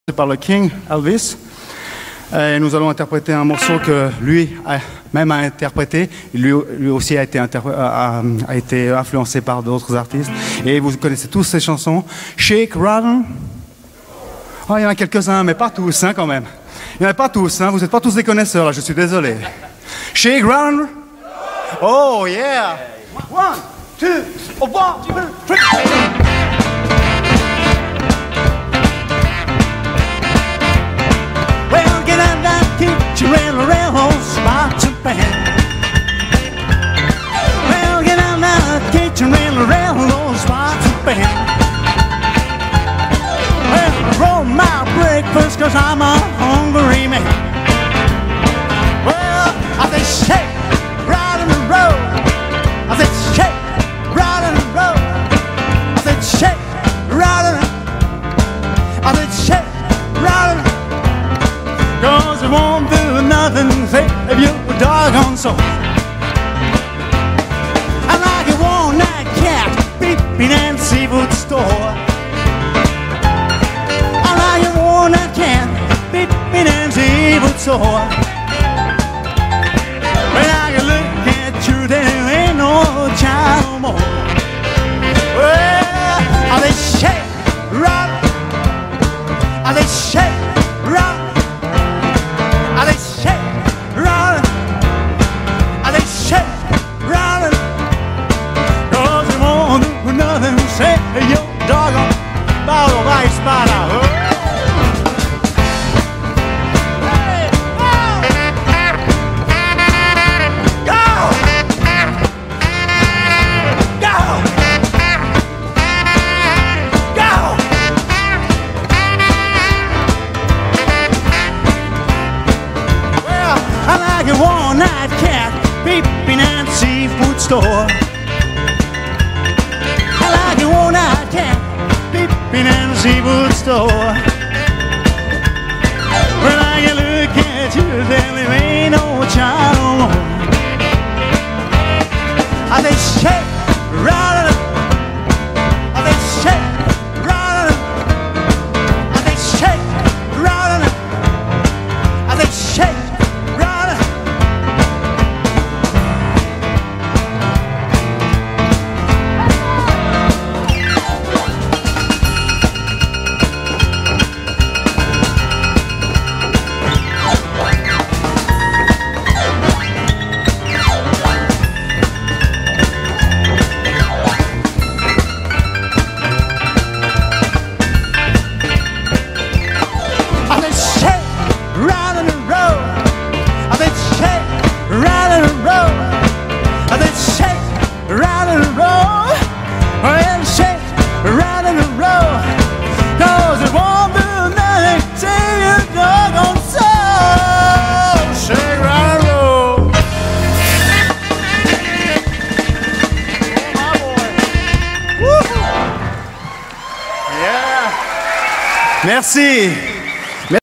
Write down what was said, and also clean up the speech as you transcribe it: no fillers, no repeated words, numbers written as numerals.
par le King Elvis. Et nous allons interpréter un morceau que lui même a interprété. Lui aussi a été influencé par d'autres artistes. Et vous connaissez tous ces chansons. Shake, Rattle. Oh, il y en a quelques-uns, mais pas tous quand même. Il n'y en a pas tous, vous n'êtes pas tous des connaisseurs là, je suis désolé. Shake, Rattle. Oh yeah. 1, 2, 1, 2, 3. Well, get out that kitchen railroad spots and pan. Well, get out that kitchen railroad spots and pan. Well, roll my breakfast 'cause I'm a hungry man. Well, I say shake, right in the road. I said shake, right in the road. I said shake, right in the. I said shake, right in the. 'Cause it won't do nothing if you're a doggone soul. I like a one-night cat peeping in the seafood store. I like a one-night cat peeping in the seafood store. When I can look at you, there ain't no child more. Well, I say shake, rock. I say shake, rock. I say shake, rollin'. I say shake, rollin'. 'Cause it won't do nothing. Say your doggone bottle of ice spider. Hey, oh. Go, go, go. Well, I like a one-night cat peeping at the seafood store. I like a one-night cat peeping at the seafood store. When I can look at you, there ain't no child no more. I say shake, rattle. I say shake, rattle. I say shake, rattle. I say shake, rattle. I said shake, right in the road. I said shake, right in the road. I said shake, right in the road. Well, shake, right in the road. 'Cause it won't do nothing till your doggone soul. Shake, right in the road. Oh, my boy. Woo-hoo. Yeah. Merci.